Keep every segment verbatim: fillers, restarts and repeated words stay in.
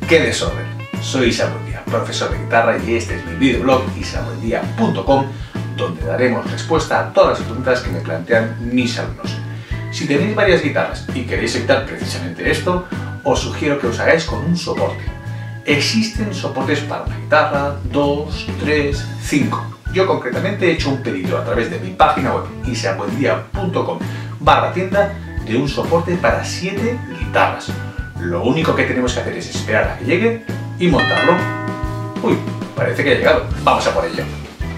¡Qué desorden! Soy Isabuendía, profesor de guitarra, y este es mi videoblog isabuendía punto com, donde daremos respuesta a todas las preguntas que me plantean mis alumnos. Si tenéis varias guitarras y queréis evitar precisamente esto, os sugiero que os hagáis con un soporte. Existen soportes para una guitarra, dos, tres, cinco. Yo concretamente he hecho un pedido a través de mi página web isabuendía punto com barra tienda de un soporte para siete guitarras. Lo único que tenemos que hacer es esperar a que llegue y montarlo. Uy, parece que ha llegado. Vamos a por ello.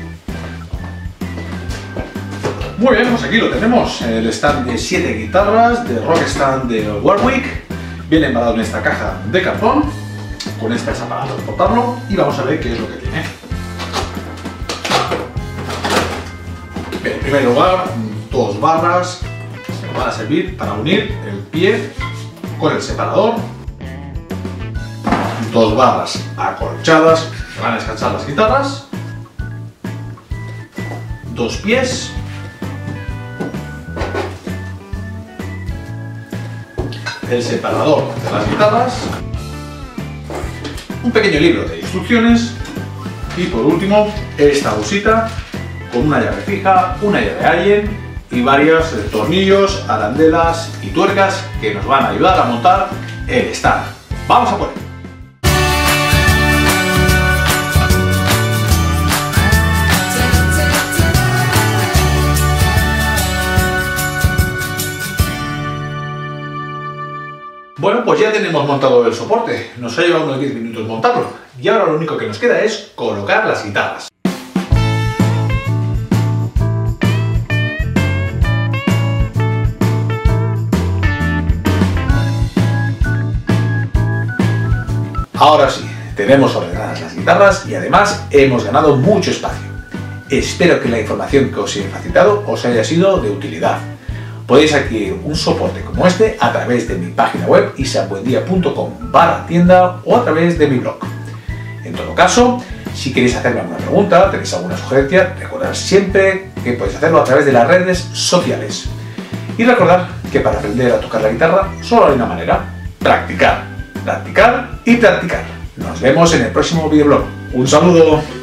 Muy bien, pues aquí lo tenemos. El stand de siete guitarras de Rock Stand de Warwick. Viene embalado en esta caja de cartón. Con esta es para transportarlo y vamos a ver qué es lo que tiene. Bien, en primer lugar, dos barras que nos van a servir para unir el pie con el separador. Dos barras acolchadas que van a descansar las guitarras. Dos pies. El separador de las guitarras. Un pequeño libro de instrucciones. Y por último, esta bolsita con una llave fija, una llave Allen y varios tornillos, arandelas y tuercas que nos van a ayudar a montar el stand. ¡Vamos a por ello! Bueno, pues ya tenemos montado el soporte. Nos ha llevado unos diez minutos montarlo. Y ahora lo único que nos queda es colocar las guitarras. Ahora sí, tenemos ordenadas las guitarras y además hemos ganado mucho espacio. Espero que la información que os he facilitado os haya sido de utilidad. Podéis adquirir un soporte como este a través de mi página web isabuendía punto com barra tienda o a través de mi blog. En todo caso, si queréis hacerme alguna pregunta, tenéis alguna sugerencia, recordad siempre que podéis hacerlo a través de las redes sociales. Y recordad que para aprender a tocar la guitarra solo hay una manera: practicar, practicar y practicar. Nos vemos en el próximo videoblog. ¡Un saludo!